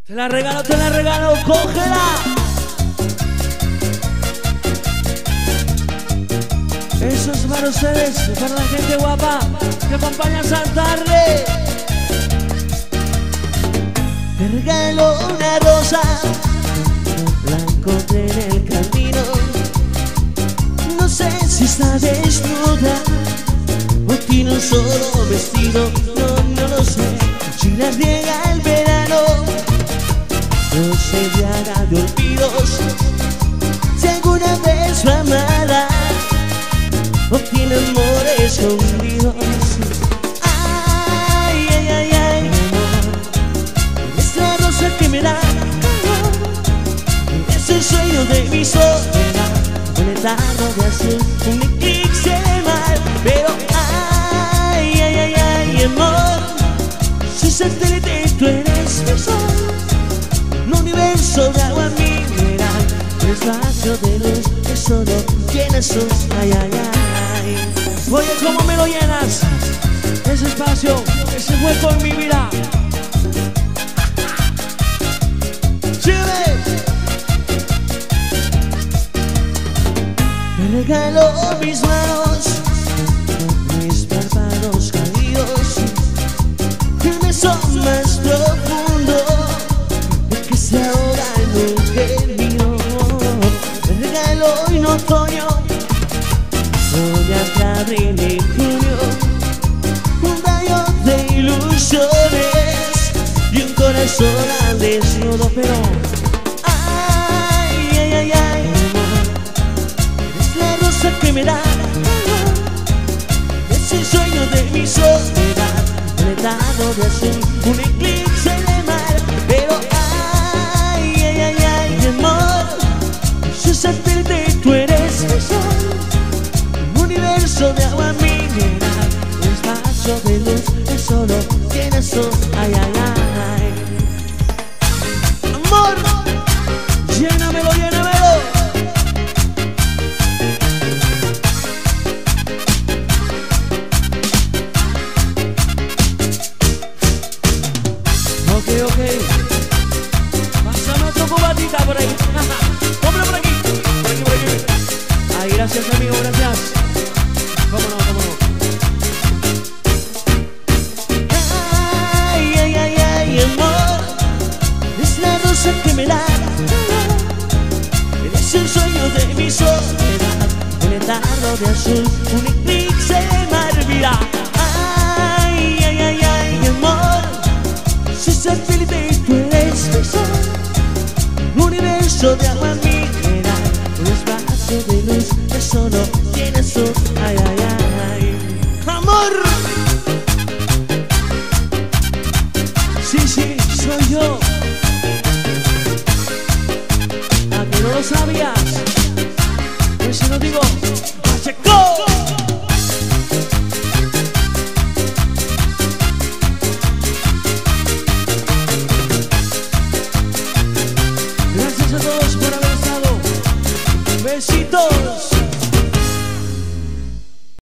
Te la regalo, cógela. Eso es para ustedes, para la gente guapa que acompaña a Santarre. Te regalo una rosa, la encontré en el camino. No sé si está desnuda o tiene un solo vestido, no lo sé. Si la riega el verano, no se le haga de olvidos. Si alguna vez fue amada o tiene amores escondidos. Ay, ay, ay, ay, amor, es la rosa que me da calor, es el sueño de mi soledad, un letargo de azul, un eclipse de mar. Pero ay, ay, ay, ay, amor, soy satélite, tú eres mi sol, un universo de agua mineral, un espacio de luz que solo llena sus ay, ay, ay. Oye, ¿cómo me lo llenas? Ese espacio, ese hueco en mi vida. ¡Chile! Te regalo mis manos, mis párpados caídos, el beso más profundo, el que se ahoga en un gemido. Te regalo en otoño, voy a abril y junio, un rayo de ilusiones y un corazón al desnudo. Pero ay, ay, ay, ay, amor, eres la rosa que me da calor, es el sueño de mi soledad, un letargo de azul, un eclipse de mar. Pero ay, ay, ay, ay, amor, soy satélite, tú eres mi sol, un universo de agua mineral, un espacio de luz que solo tiene su ay, ay, ay. Amor, Llénamelo, llénamelo. Ok. Pásame otro cubatita por ahí. Hombre, por aquí. Por aquí. Ay, gracias, amigo, gracias. Cómo no. ay, ay, ay, ay, amor, es la rosa que me da calor, eres el sueño de mi soledad, un letargo de azul, un eclipse de mar. Mira, ay, ay, ay, ay, amor, soy satélite, tú eres mi sol, un universo de agua mineral, un espacio de luz que solo tiene su ay, ay, ay. Amor, Sí, soy yo. ¿A que no lo sabías? Pues si no digo, ¡Pacheco! Gracias a todos por haber estado. Besitos.